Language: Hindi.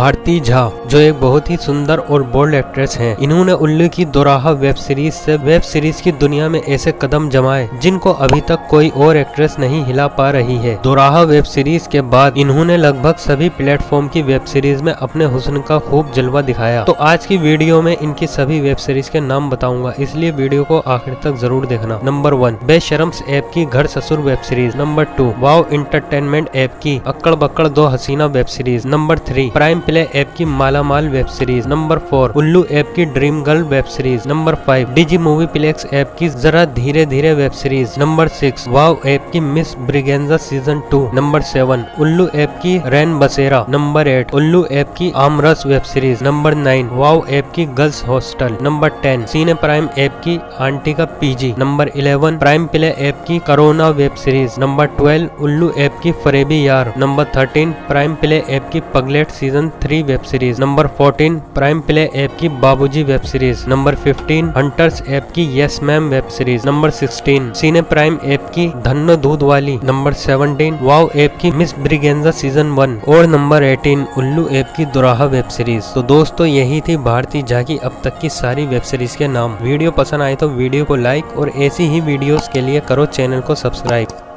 भारती झा जो एक बहुत ही सुंदर और बोल्ड एक्ट्रेस हैं, इन्होंने उल्लू की दोराहा वेब सीरीज से वेब सीरीज की दुनिया में ऐसे कदम जमाए जिनको अभी तक कोई और एक्ट्रेस नहीं हिला पा रही है। दोराहा वेब सीरीज के बाद इन्होंने लगभग सभी प्लेटफॉर्म की वेब सीरीज में अपने हुस्न का खूब जलवा दिखाया। तो आज की वीडियो में इनकी सभी वेब सीरीज के नाम बताऊंगा, इसलिए वीडियो को आखिर तक जरूर देखना। नंबर 1 बेशरम्स ऐप की Ghar Sasur web series. Number 2 Wow Entertainment app की Akkad Bakkad Do Haseena web series. Number 3 Prime Play app की Malamaal web series. Number 4 Ullu app की Dream Girl web series. Number 5 Digi Movie Plex app की Zara Dheere Dheere web series. Number 6 Wow app की Miss Braganza season 2। Number 7 Ullu app की रैन बसेरा। नंबर 8 उल्लू ऐप की Aamras web series. Number 9 Wow app की girls hostel. Number 10 Cine Prime app की आंटी का PG. Number 11 Prime Play app की corona web series. Number 12 Ullu app की फरेबी यार। नंबर 13 प्राइम प्ले ऐप की Paglet season 3 web series. Number 14 Prime Play app की Babuji web series. Number 15 Hunters app की yes ma'am web series. Number 16 Cine Prime app की Dhanno Doodh Wali. Number 17 Wow app की मिस ब्रिगेंजा सीजन 1 और नंबर 18 उल्लू ऐप की दोराहा वेब सीरीज। तो दोस्तों यही थी भारती झा की अब तक की सारी वेब सीरीज के नाम। वीडियो पसंद आए तो वीडियो को लाइक और ऐसी ही वीडियोस के लिए करो चैनल को सब्सक्राइब।